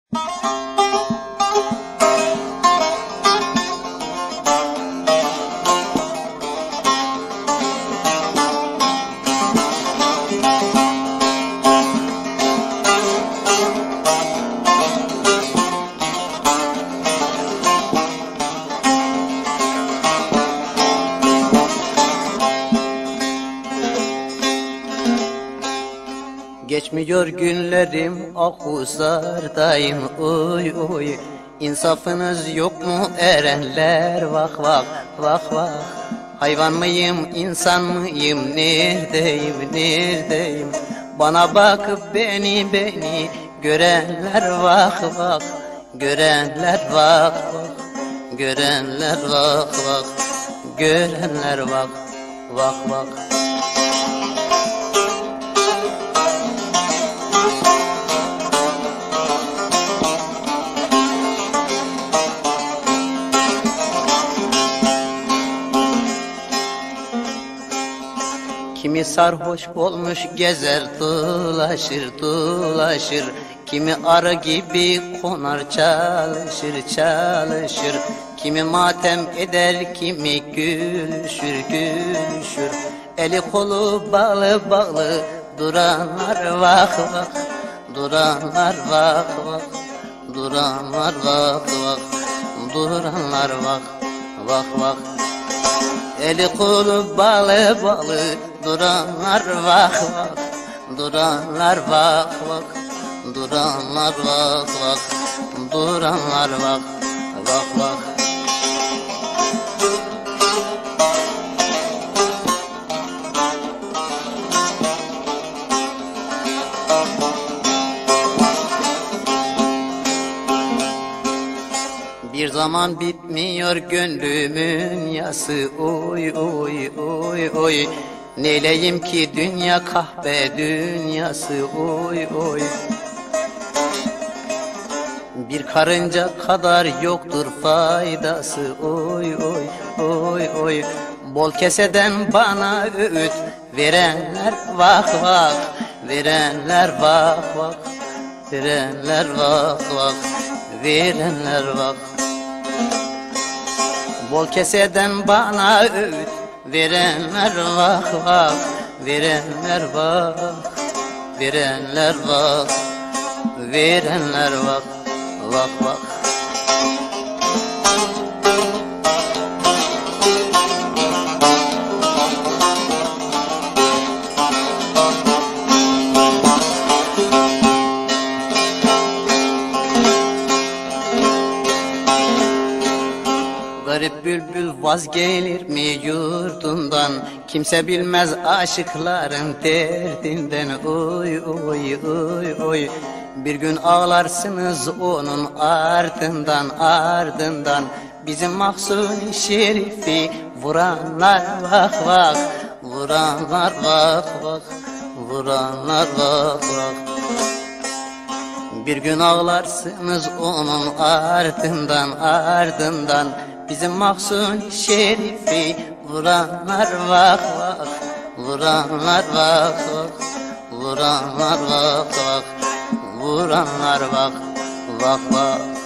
Geçmiyor günlerim Ahusar'dayım oy oy. İnsafınız yok mu erenler vah vah vah vah. Hayvan mıyım insan mıyım neredeyim neredeyim. Bana bakıp beni görenler vah vah. Görenler vah vah. Görenler vah vah. Görenler vah vah vah. Kimi sarhoş olmuş gezer dolaşır dolaşır. Kimi arı gibi konar çalışır çalışır. Kimi matem eder kimi gülüşür gülüşür. Eli kolu bağlı bağlı duranlar vah vah. Duranlar vah vah. Duranlar vah vah. Duranlar vah vah vah. Eli kolu bağlı bağlı duranlar vah vah. Duranlar vah vah. Duranlar vah vah. Duranlar vah vah vah. Bir zaman bitmiyor gönlümün yası oy oy oy oy. Neyleyim ki dünya kahve dünyası oy oy. Bir karınca kadar yoktur faydası oy oy oy oy. Bol keseden bana öğüt verenler vah vah. Verenler vah vah. Verenler vah vah. Verenler vah. Bol keseden bana öğüt verenler vah vah. Verenler vah. Verenler vah. Verenler vah vah vah. Garip bülbül vazgelir mi yurdundan? Kimse bilmez aşıkların derdinden oy oy oy oy. Bir gün ağlarsınız onun ardından ardından. Bizim Mahsuni Şerif'i vuranlar vah vah. Vuranlar vah vah. Vuranlar vah vah. Bir gün ağlarsınız onun ardından ardından. Bizim Mahsuni Şerif'i vuranlar vah vah. Vuranlar vah vah. Vuranlar vah vah. Vuranlar vah vah vah.